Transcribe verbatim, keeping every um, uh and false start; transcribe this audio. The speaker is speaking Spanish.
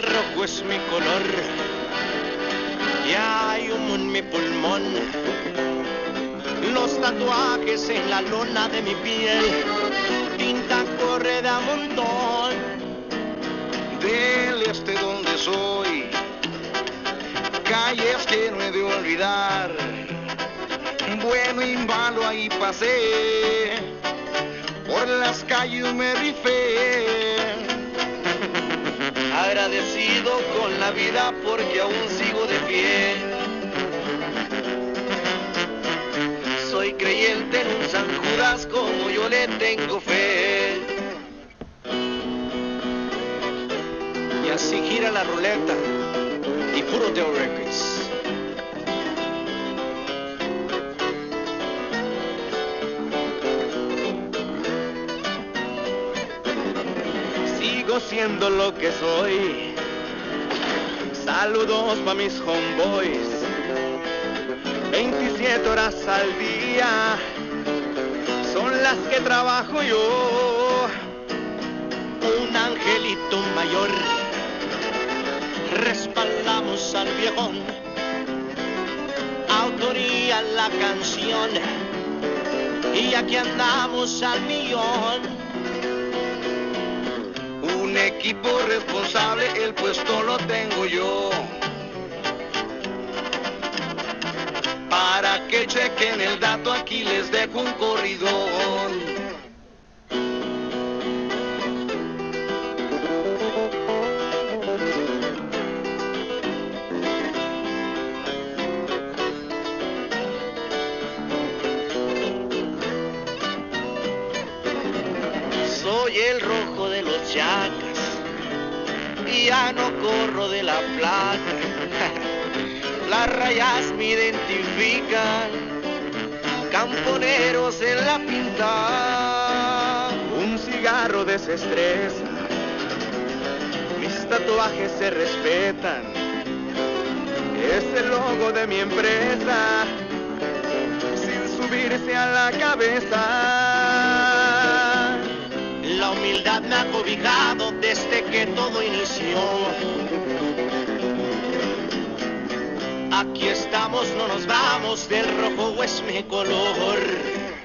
el rojo es mi color. Y hay humo en mi pulmón. Los tatuajes en la lona de mi piel. Tinta corre de a montón. Del este donde soy, calles que no he de olvidar. Bueno y malo ahí pasé, por las calles me rifé. Agradecido con la vida porque aún sigo de pie. Soy creyente en un San Judas como yo le tengo fe. Y así gira la ruleta y puro Teo Records. Sigo siendo lo que soy. Saludos pa' mis homeboys. veintisiete horas al día son las que trabajo yo. Un angelito mayor, respaldamos al viejón. Autoría la canción y aquí andamos al millón. Un equipo responsable, el puesto lo tengo yo. Para que chequen el dato, aquí les dejo un corridón. Soy el rojo de los chacas y ya no corro de la placa. Las rayas me identifican, camponeros en la pinta. Un cigarro desestresa, mis tatuajes se respetan. Es el logo de mi empresa, sin subirse a la cabeza. La humildad me ha cobijado desde que todo inició. Aquí estamos, no nos vamos, del rojo es mi color.